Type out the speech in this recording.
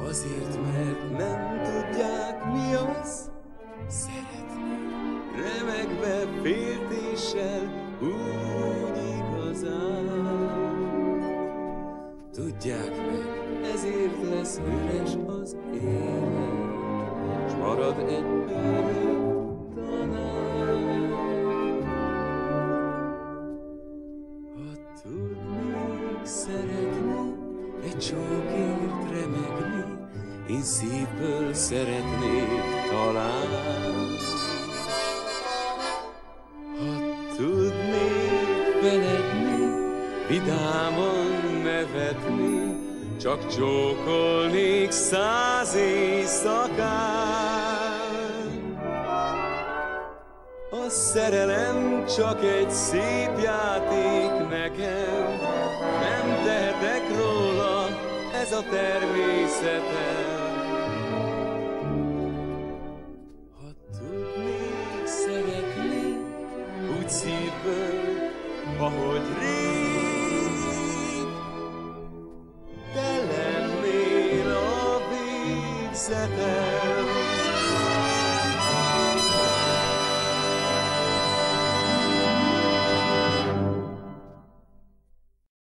Azért, mert nem tudják, mi az szeretni. Remegve féltéssel, úgy igazán. Tudják meg, ezért lesz üres az élet, s marad egy örök talán. Ha tudnék szeretni, egy csókért remegni, én szívből szeretnék talán. Ha tudnék feledni, vidáman nevetni, csak csókolnék 100 éjszakán. A szerelem csak egy szép játék nekem, nem tehetek róla, ez a természetem. Ha tudnék szeretni, úgy szívből, ahogy rég, te lennél a végzetem.